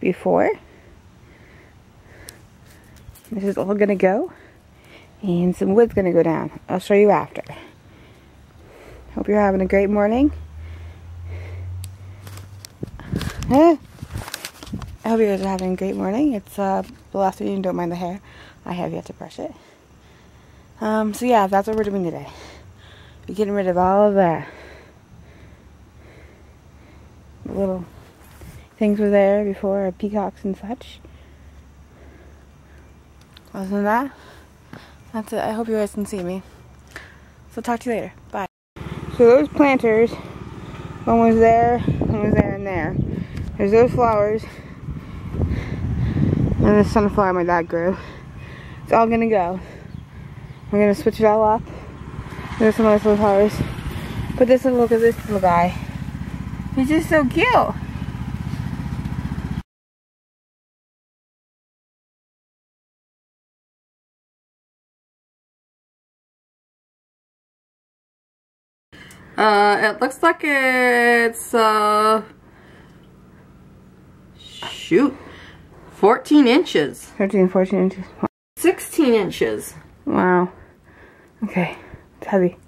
before. This is all gonna go, and some wood's gonna go down. I'll show you after. Hope you're having a great morning. I hope you guys are having a great morning. It's the afternoon. Don't mind the hair. I have yet to brush it. So yeah, that's what we're doing today. We're getting rid of all of the little things were there before, peacocks and such. Other than that, that's it. I hope you guys can see me. So talk to you later. Bye. So those planters, one was there, and there. There's those flowers. And the sunflower my dad grew. It's all gonna go. We're gonna switch it all up. There's some nice little flowers. But this look at this little guy. He's just so cute. It looks like it's, shoot, 14 inches. 13, 14 inches. 16 inches. Wow. Okay, it's heavy.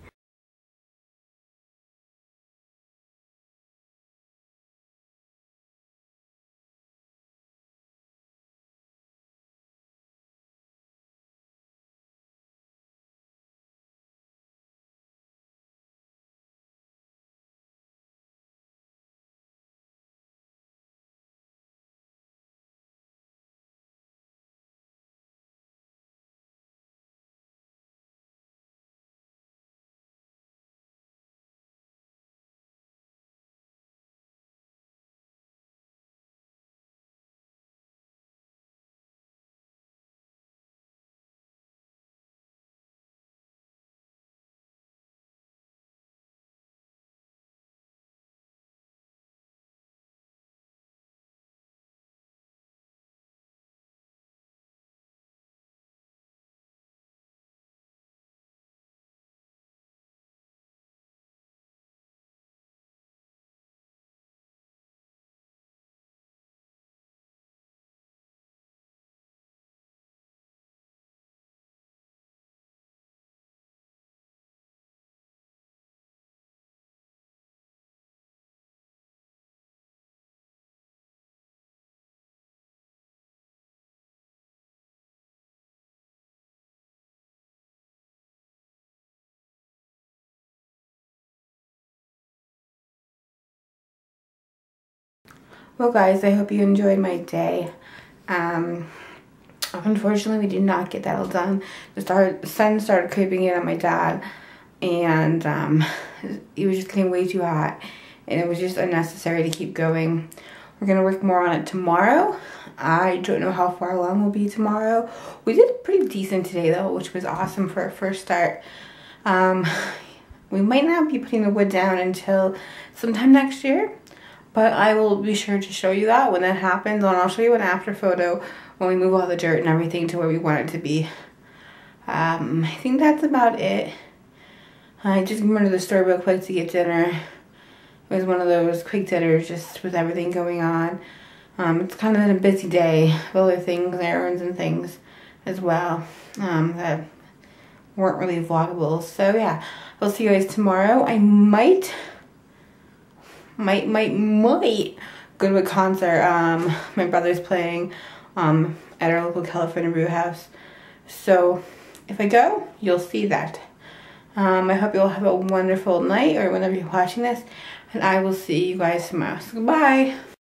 Well guys, I hope you enjoyed my day. Unfortunately we did not get that all done. The sun started creeping in on my dad, and it was just getting way too hot, and it was just unnecessary to keep going. We're gonna work more on it tomorrow. I don't know how far along we'll be tomorrow. We did pretty decent today though, which was awesome for a first start. We might not be putting the wood down until sometime next year, but I will be sure to show you that when that happens, and I'll show you an after photo when we move all the dirt and everything to where we want it to be. I think that's about it. I just went to the store real quick to get dinner. It was one of those quick dinners just with everything going on. It's kind of been a busy day with other things, errands and things as well, that weren't really vloggable. So yeah, I'll see you guys tomorrow. I might go to a concert. My brother's playing at our local California brew house. So if I go, you'll see that. I hope you'll have a wonderful night or whenever you're watching this, and I will see you guys tomorrow. So goodbye.